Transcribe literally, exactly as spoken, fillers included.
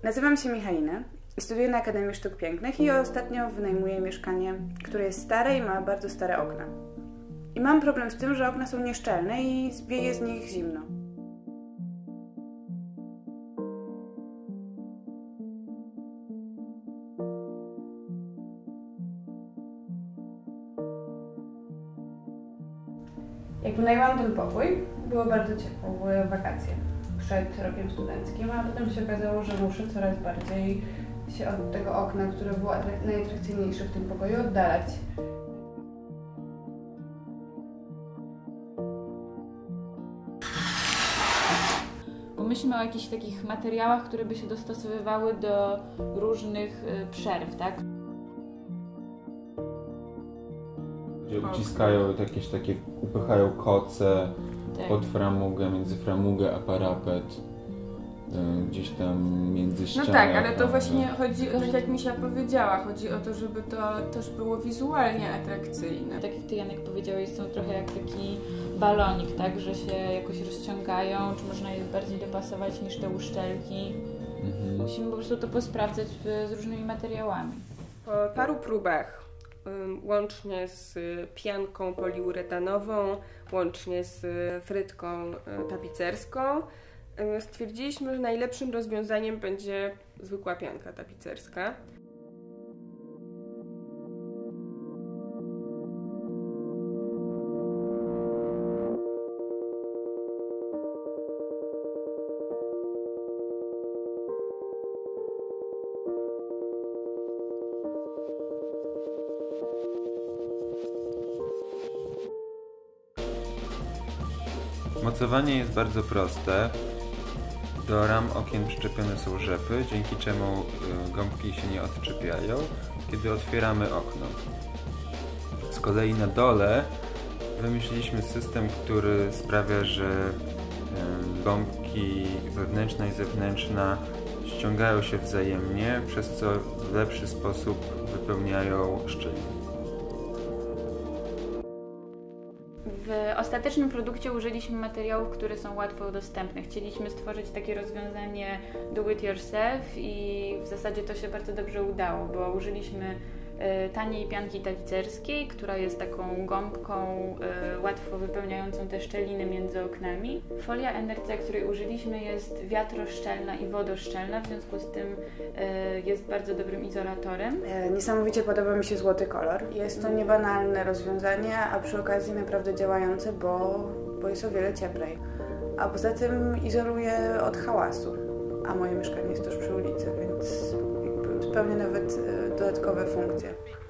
Nazywam się Michalina i studiuję na Akademii Sztuk Pięknych i ostatnio wynajmuję mieszkanie, które jest stare i ma bardzo stare okna. I mam problem z tym, że okna są nieszczelne i wieje z nich zimno. Jak wynajęłam ten pokój, było bardzo ciepło, były wakacje przed rokiem studenckim, a potem się okazało, że muszę coraz bardziej się od tego okna, które było najatrakcyjniejsze w tym pokoju, oddalać. Myślimy o jakichś takich materiałach, które by się dostosowywały do różnych przerw, tak? Uciskają jakieś takie, upychają koce tak. pod framugę, między framugę a parapet, gdzieś tam między ścianami. No tak, ale to właśnie chodzi, tak jak Misia powiedziała, chodzi o to, żeby to też było wizualnie atrakcyjne. Tak jak Ty, Janek, powiedziałeś, są trochę jak taki balonik, tak, że się jakoś rozciągają, czy można je bardziej dopasować niż te uszczelki. Mhm. Musimy po prostu to posprawdzać z różnymi materiałami. Po paru próbach, łącznie z pianką poliuretanową, łącznie z frytką tapicerską, stwierdziliśmy, że najlepszym rozwiązaniem będzie zwykła pianka tapicerska. Mocowanie jest bardzo proste. Do ram okien przyczepione są rzepy, dzięki czemu gąbki się nie odczepiają, kiedy otwieramy okno. Z kolei na dole wymyśliliśmy system, który sprawia, że gąbki wewnętrzna i zewnętrzna ściągają się wzajemnie, przez co w lepszy sposób wypełniają szczeliny. W ostatecznym produkcie użyliśmy materiałów, które są łatwo dostępne. Chcieliśmy stworzyć takie rozwiązanie do it yourself i w zasadzie to się bardzo dobrze udało, bo użyliśmy taniej pianki tapicerskiej, która jest taką gąbką y, łatwo wypełniającą te szczeliny między oknami. Folia N R C, której użyliśmy, jest wiatroszczelna i wodoszczelna, w związku z tym y, jest bardzo dobrym izolatorem. Niesamowicie podoba mi się złoty kolor. Jest to niebanalne rozwiązanie, a przy okazji naprawdę działające, bo, bo jest o wiele cieplej. A poza tym izoluje od hałasu, a moje mieszkanie jest tuż przy ulicy, więc jakby spełnia nawet dodatkowe funkcje.